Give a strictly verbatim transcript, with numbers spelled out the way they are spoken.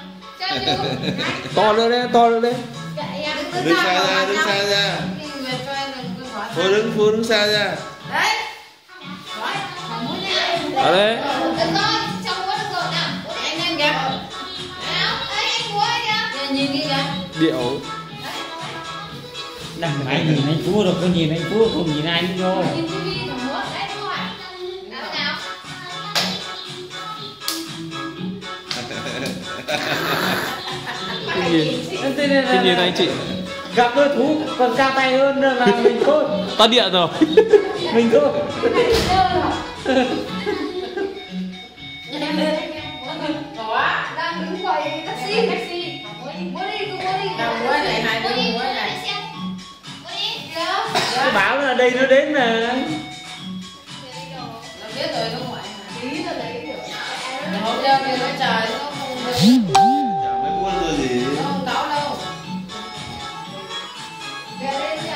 To lên đấy, to lên đấy. Đứng xa ra, đứng xa ra. Cô đứng, cô đứng xa ra. Đấy. Ở đây. Anh em kìa. Nhìn đi kìa. Điệu. Đằng này nhìn anh Phú rồi, con nhìn anh Phú không nhìn ai nữa rồi. Nhìn tivi thằng múa đấy đúng không ạ? Nào nào. Cái nhìn, cái nhìn anh chị. Gặp đối thủ còn cao tay hơn là mình thôi. Tắt điện rồi. Mình thôi. Có, đang đứng quầy taxi, taxi. Mua đi, cứ mua đi. Nào mua này, hai đứa mua này. Cái báo là đây nó đến mà. Nó biết rồi nó ngoại mà. Tí rồi đấy kiểu. Nó không đeo kia nó trời nó không được. Chả mấy buôn rồi gì. Nó không đau đâu. Về đây